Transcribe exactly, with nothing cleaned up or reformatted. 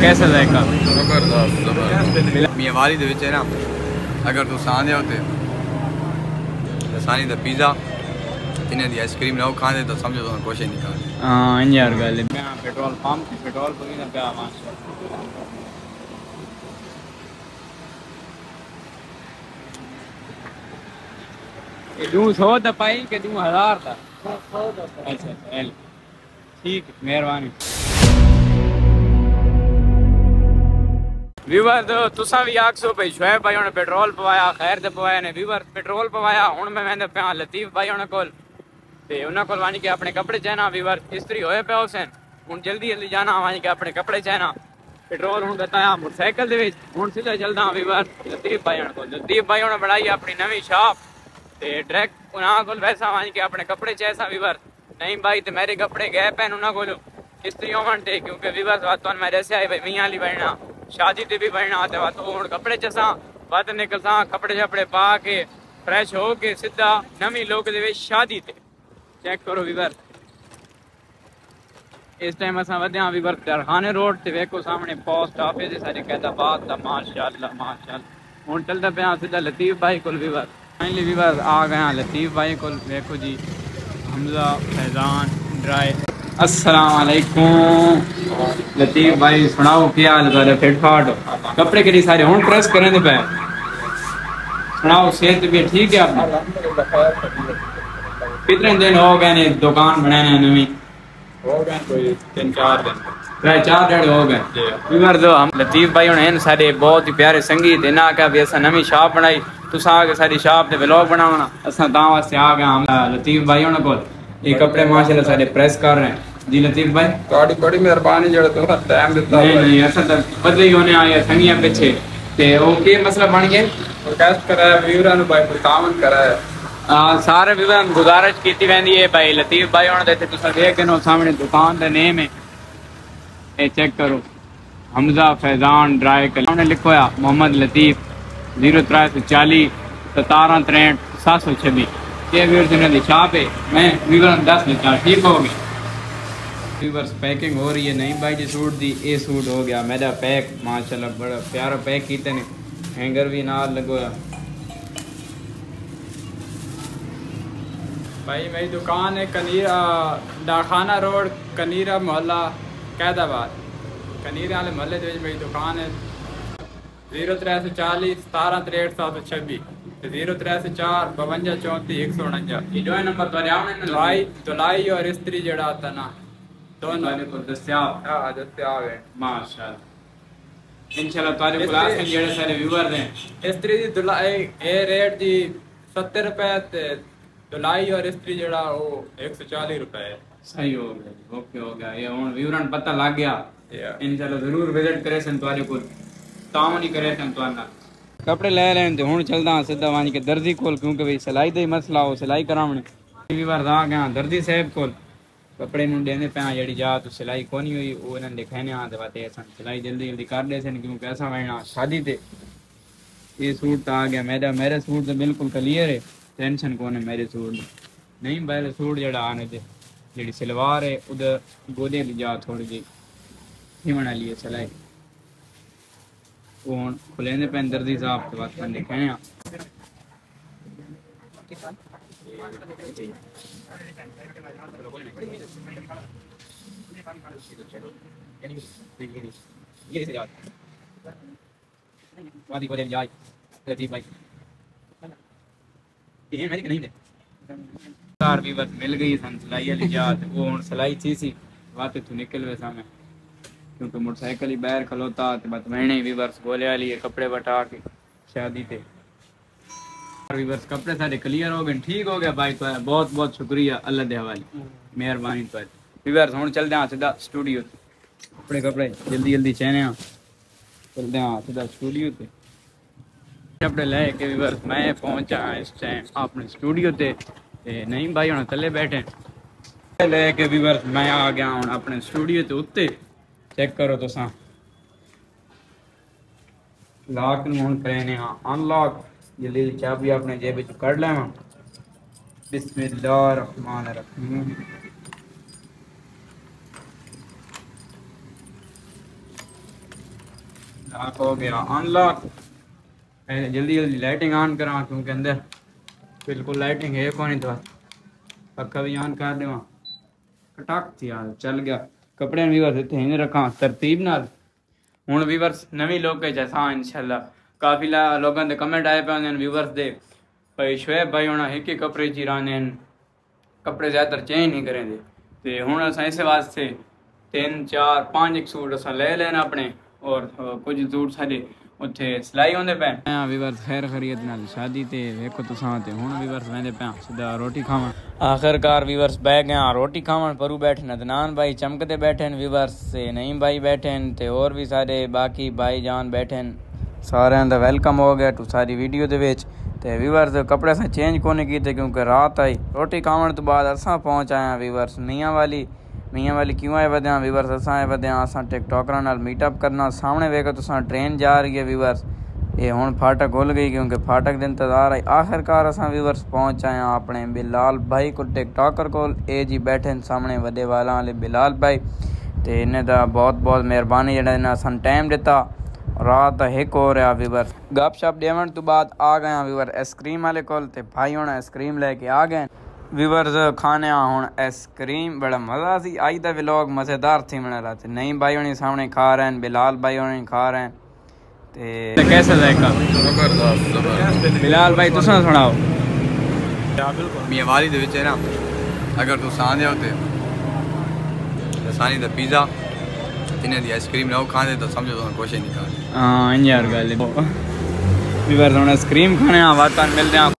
कैसा जाएगा? जबरदस्त। मियां वाली दे विच है ना, अगर तू सांदे होते सानी दा पिज़्ज़ा इन्हें दी आइसक्रीम ना खाने तो समझो तो कुछ नहीं खाने। हाँ इन यार गल मैं पेट्रोल पंप से पेट्रोल पी ना पिया माशा ये दू सौ तो पाई के दू हजार था। अच्छा ठीक मेहरबानी। व्यूवर तो तुसा भी आखो भाई शुएब भाई उन्हें पेट्रोल पवाया खैर दे पवाया ने व्यूवर पेट्रोल पवाया हूँ मैं मैंने पे लतीफ भाई उन्हें कोल ते उन्हें कोल वानी के अपने कपड़े चाहना व्यूवर इस्त्री होए पे हुसैन हूँ जल्दी जल्दी जाना वानी के अपने कपड़े चाहना पेट्रोल हूँ बताया मोटरसाइकिल दे विच हूँ सीधा चलदा व्यूवर लतीफ भाई उन्हें कोल लतीफ भाई उन्हें बनाई अपनी नवी शॉप ते डायरेक्ट उन्हें कोल वैसा वानी के अपने कपड़े चाहसा व्यूवर नहीं भाई तो मेरे कपड़े गए पैन उन्हें कोल इस्त्री होवन ते क्योंकि व्यूवर बात मेरे से आई भाई मियाँ ली बनना शादी ते भी बनना ते बात हूँ कपड़े चसा बात निकलसा कपड़े शपड़े पा के फ्रेश हो के सीधा नवी लोग दे विच शादी ते चेक करो व्यूवर इस टाइम असा वधिया व्यूवर दरखाने रोड ते वेखो सामने पोस्ट ऑफिस सारी कैदाबाद दा माशाअल्लाह माशाअल्लाह हूँ चलता पे सीधा लतीफ भाई कोल व्यूवर फाइनली व्यूवर आ गया लतीफ भाई कोल वेखो जी हमजा फैजान ड्राई अस्सलाम वालेकुम लतीफ भाई सुनाओ क्या हाल कर फिट फाट कपड़े के सारे हूँ प्रेस करें पे सुनाओ सेहत भी ठीक है आपने कितने दिन हो गए ने दुकान बनाने नवी हो गए कोई तीन चार दिन प्राय चार डेढ़ हो गए व्यूवर दो हम लतीफ भाई हुणे सारे बहुत ही प्यारे संगीत ना क्या भी असा नवी शॉप बनाई तुस आके सारी शॉप ते व्लॉग बनावना असा ता वास्ते आ गए हम लतीफ भाई हुणे कोल ये कपड़े माशाल्लाह सारे प्रेस कर रहे हैं जी लतीफ भाई थोड़ी बड़ी मेहरबानी जेड़ा तुसा टाइम दिता नहीं नहीं ऐसा तो बदले ही होने आए संगिया पीछे ते ओके मसला बन गया रिक्वेस्ट करा व्यूअर नु भाई तावन करा आ सारे व्यूअर गुजारिश कीती वेंदी है भाई लतीफ भाई हुण दे तुसा देख के नो सामने दुकान दा नेम है ए चेक करो हमजा फैजान ड्राई कलर हमने लिखो है मोहम्मद लतीफ जीरो त्रै सौ चालीस सतारह तिरसठ सात सौ छब्बीस ये व्यूअर्स दी शॉप है मैं व्यूअर दस चार ठीक हो गई व्यूअर्स पैकिंग हो रही है नहीं भाई जी सूट दी ये सूट हो गया मेरा पैक माशाल्लाह बड़ा प्यारा पैक कीते ने हैंगर भी नाल लगोया भाई मेरी दुकान है कनीरा डाखाना रोड कनीरा मोहल्ला कैदाबाद कनीरा वाले मोहल्ले दे मेरी दुकान है जीरो त्रै सौ चालीस सतारह तिरसठ सात सौ छब्बीस जीरो त्रै सौ चार बवंजा चौंतीस एक सौ उनंजा ये जो नंबर तो आवने धुलाई धुलाई और इस्त्री जड़ा आता ना दोनों को दस्तियाब हां दस्तियाब है माशाल्लाह इंशाल्लाह तारे क्लास के जेड़े सारे व्यूअर हैं इस्त्री दी धुलाई ए रेट जी सत्तर रुपए ते धुलाई और इस्त्री जड़ा वो एक सौ चालीस रुपए है सही हो गया ओके हो गया ये हुन व्यूअरन पता लग गया इंशाल्लाह जरूर विजिट करे सन तारे को तावन ही करे सन तवाना कपड़े ले लें तो हुन चलदा सीधा वानी के दर्जी कोल क्योंकि भाई सिलाई दा ही मसला हो सिलाई करावणे व्यूअर आ गया दर्जी साहब कोल कपड़े नु देने पे जड़ी जा तो सिलाई कोनी हुई वो इन्होंने दिखाने आ बात सिलाई जल्दी जल्दी कर दे सन क्योंकि ऐसा वहना शादी ते ये सूट तो आ गया मेरा मेरे सूट तो बिल्कुल क्लियर है टेंशन कौन है मेरे सूट नहीं मेरे सूट जड़ा आने दे जड़ी सलवार है उधर गोदे ली जा थोड़ी जी ही बना लिए सिलाई वो खुलेने पे दर्जी साहब के बात करने दिखाने ये से याद वादी को ले जाए लतीफ भाई ये मेरी नहीं दे चार भी बस मिल गई सन सिलाई वाली जात वो हुन सिलाई थी सी बात तू निकल वैसा मैं क्योंकि मोटरसाइकिल ही बाहर खलोता तो बात मैंने भी बस बोले वाली कपड़े बटा के शादी थे व्यूअर्स कपड़े सारे क्लियर हो गए ठीक हो गया भाई तो बहुत बहुत शुक्रिया अल्लाह दे हवाले मेहरबानी तो व्यूअर्स हुन चलते हैं सीधा स्टूडियो कपड़े कपड़े जल्दी जल्दी चहने चलते हैं सीधा स्टूडियो ते कपड़े ले के व्यूअर्स मैं पहुंचा इस टाइम अपने स्टूडियो ते नहीं भाई हुन थले बैठे ले के व्यूअर्स मैं आ गया हूं अपने स्टूडियो ते उत्ते चेक करो तुसा लॉक हुन करने अनलॉक जल्दी चाबी अपने जेब में कर लेवा बिस्मिल्लाहिर्रहमानिर्रहीम लॉक हो गया अनलॉक। पहले जल्दी जल्दी लाइटिंग ऑन करा क्योंकि अंदर बिल्कुल लाइटिंग है कौन तो पक्का भी ऑन कर देवा कटाक थी यार चल गया कपड़े व्यूअर्स इतने ही रखा तरतीब नाल हुण व्यूअर्स नवी लोग जैसा इंशाल्लाह काफ़ी लोगों के कमेंट आए पे होंगे व्यूअर्स दे भाई शुएब भाई हुण एक ही कपड़े च रहने कपड़े ज़्यादातर चेंज नहीं करेंगे तो हुण असां इस वास्ते तीन चार पाँच एक सूट असां ले लेना अपने और कुछ सूट साडे उत्थे सिलाई होंदे पे व्यूअर्स खैर खैरियत नाल शादी ते वेखो तुसां ते हुण व्यूअर्स वेंदे पे सीधा रोटी खावन आखिरकार व्यूअर्स बैठ गया रोटी खावन परू बैठे अदनान भाई चमकते बैठे व्यूअर्स से नईम भाई बैठे ते और भी सारे बाकी भाई जान बैठे सारे दा वेलकम हो गया टू सारी वीडियो दे विच ते व्यूअर्स कपड़े असां चेंज कोने कीते क्योंकि रात आई रोटी खावन तो बाद असां पहुंच आया व्यूअर्स मियाँ वाली मियाँ वाली क्यों आए वधिया व्यूअर्स असां आए वधिया असां टिकटॉकरां नाल मीटअप करना सामने वेखो तुसां ट्रेन जा रही है व्यूअर्स ये हुण फाटक खुल गई क्योंकि फाटक दे इंतजार आई आखिरकार असां व्यूअर्स पहुंच आए अपने बिलाल भाई को टिकटॉकर को ए जी बैठे सामने वड्डे वाला वाले बिलाल भाई ते इन्हें दा बहुत बहुत मेहरबानी जेड़ा इन्हें असां टाइम दिता रात एक हो रहा व्यूअर्स गप शप देवन तो बाद आ गया व्यूअर आइसक्रीम वाले कोल ते भाई हुण आइसक्रीम लेके आ गए व्यूअर्स खाने हुण आइसक्रीम बड़ा मज़ा सी आई दा व्लॉग मज़ेदार थी मना रहा थे नहीं भाई हुणी सामने खा रहे हैं बिलाल भाई हुणी खा रहे हैं ते कैसा जायका जबरदस्त जबरदस्त बिलाल भाई तुसां सुनाओ मियाँ वाली दे विच है ना अगर तू आंदे हो ते सानी दा पिज़्ज़ा इन्हें दी आइसक्रीम ना खांदे तो समझो तुम कुछ नहीं खाते हाँ यार गल व्यूअर्स हुण आइसक्रीम खाने वातान मिलते हैं